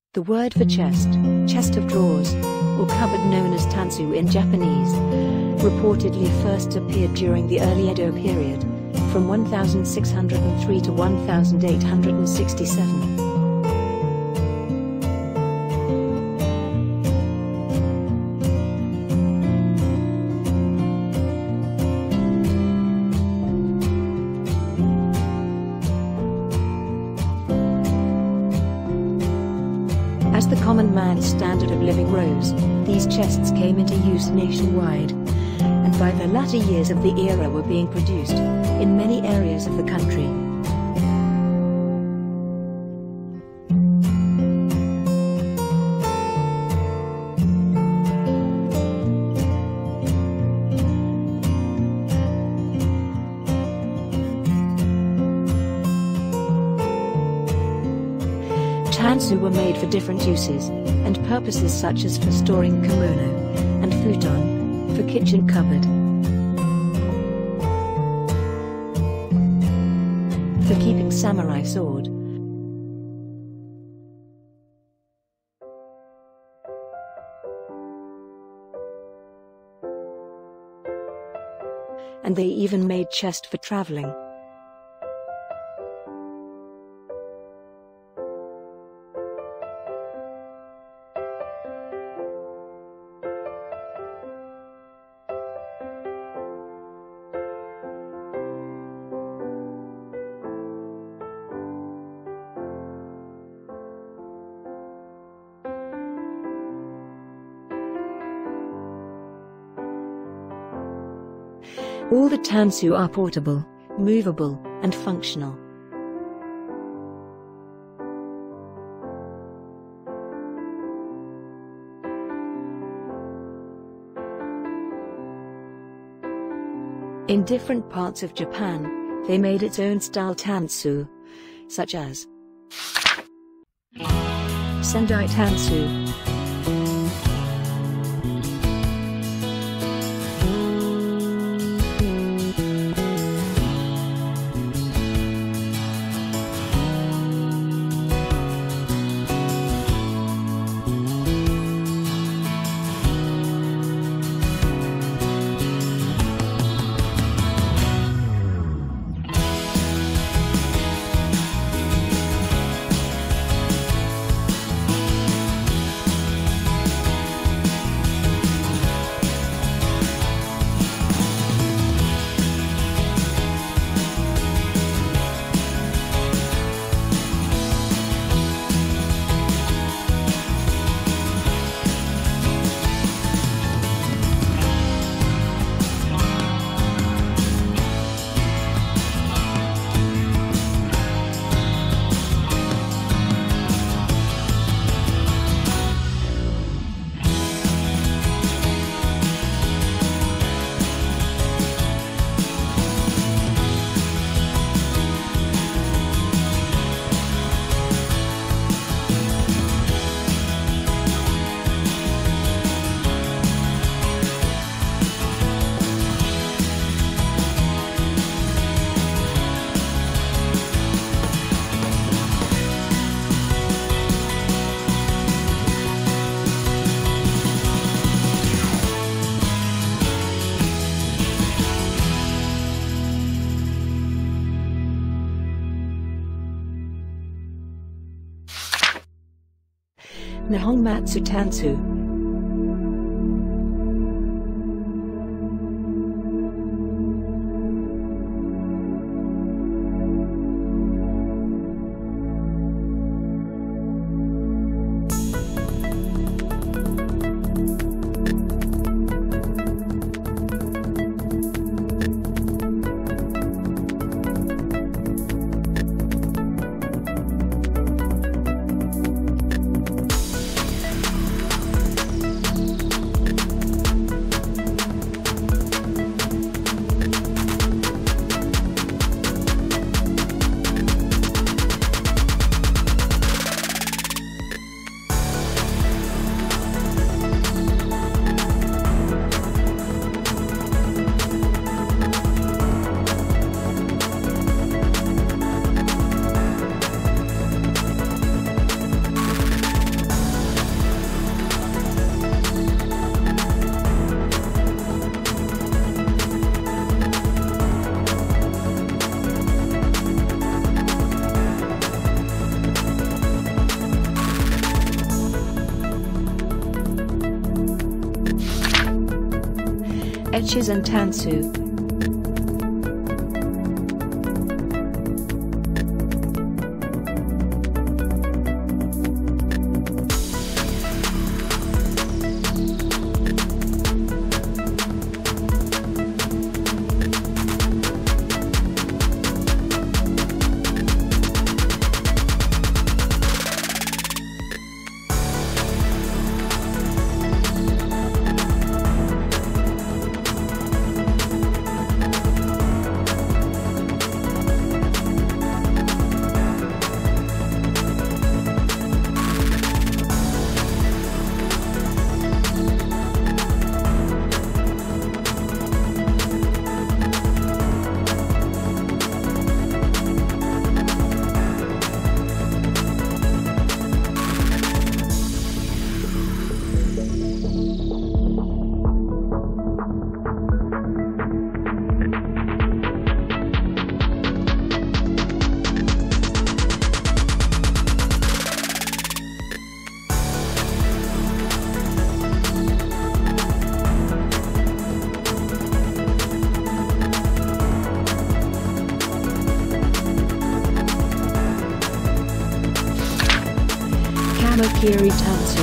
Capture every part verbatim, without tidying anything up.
The word for chest, chest of drawers, or cupboard known as Tansu in Japanese, reportedly first appeared during the early Edo period, from one thousand six hundred three to one thousand eight hundred sixty-seven. As the common man's standard of living rose, these chests came into use nationwide, and by the latter years of the era were being produced in many areas of the country. Tansu were made for different uses and purposes, such as for storing kimono and futon, for kitchen cupboard, for keeping samurai sword, and they even made chest for traveling. All the Tansu are portable, movable, and functional. In different parts of Japan, they made its own style Tansu, such as Sendai Tansu, Nihonmatsu Tansu. Echizen Tansu. Kiri Tansu.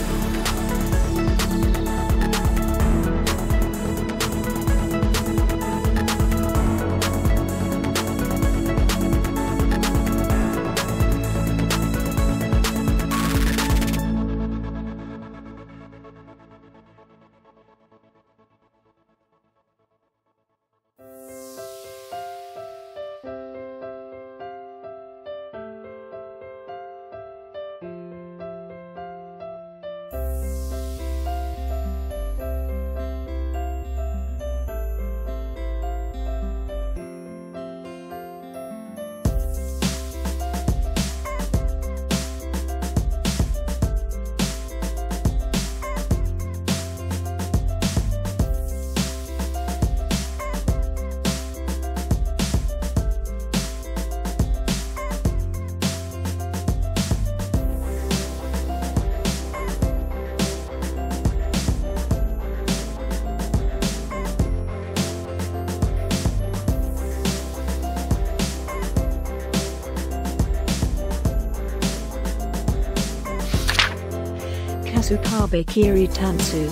Kasukabe Kiri Tansu.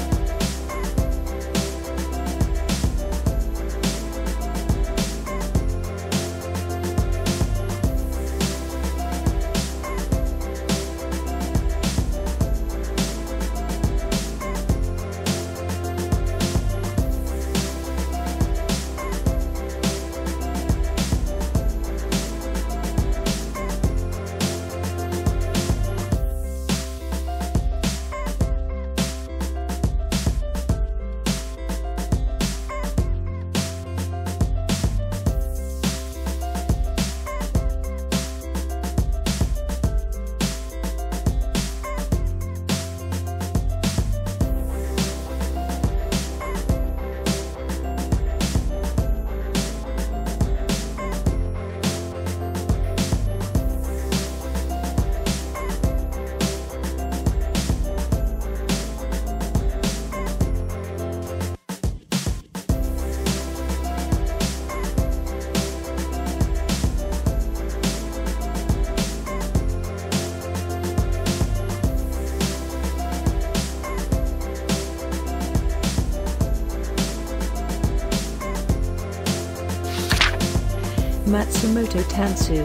Matsumoto Tansu.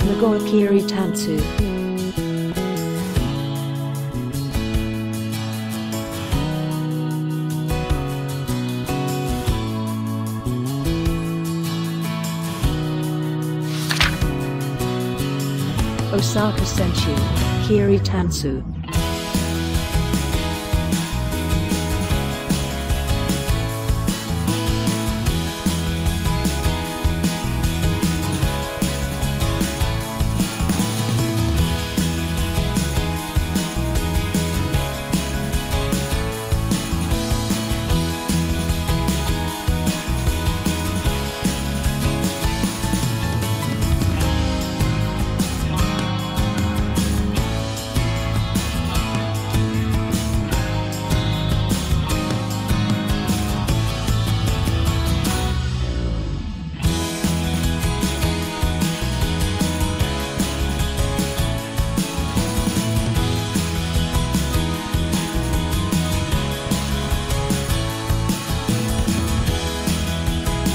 Nagoya Kiri Tansu. Osaka Senshu, Kiri Tansu.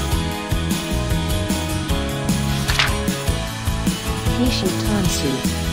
Tansu.